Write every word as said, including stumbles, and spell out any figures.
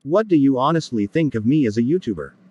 What do you honestly think of me as a YouTuber?